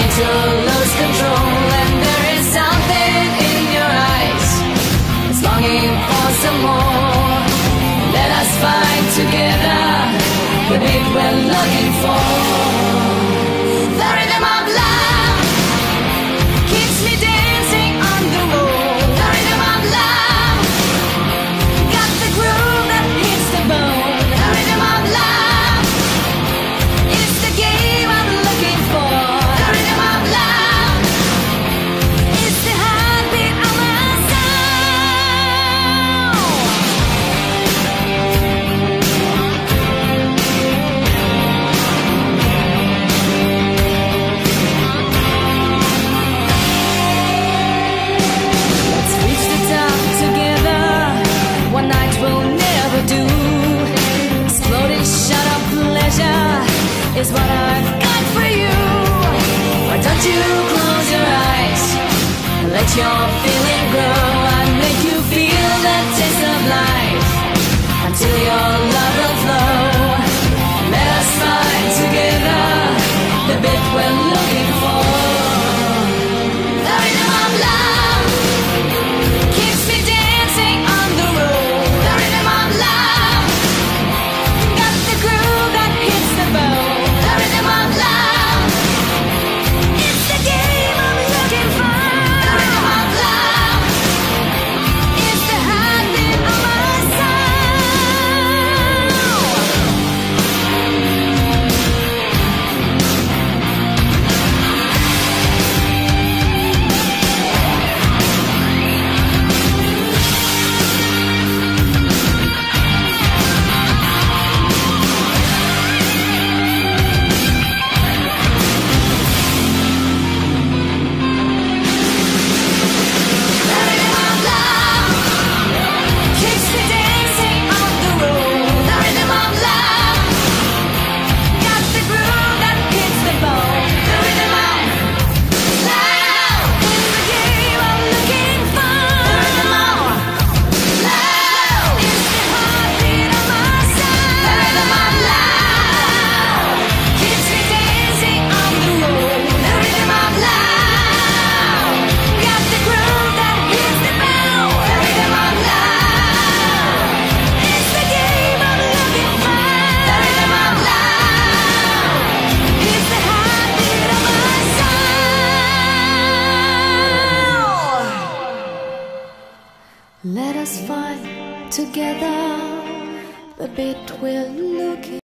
starting to lose control, and there is something in your eyes. It's longing for some more. Let us find together the beat we're looking for. The rhythm of love keeps me dancing on the road. The rhythm of love got the groove that hits the bone. The rhythm of love is the game I'm looking for. The rhythm of love is the heartbeat of my is what I've got for you. Why don't you close your eyes and let your feeling grow? I'll make you feel the taste of life until your love will flow. Let us find together the bit we're looking for. The rhythm of love keeps me dancing on the road. The rhythm of love got the groove that hits the bone. Let us find together the bit we're looking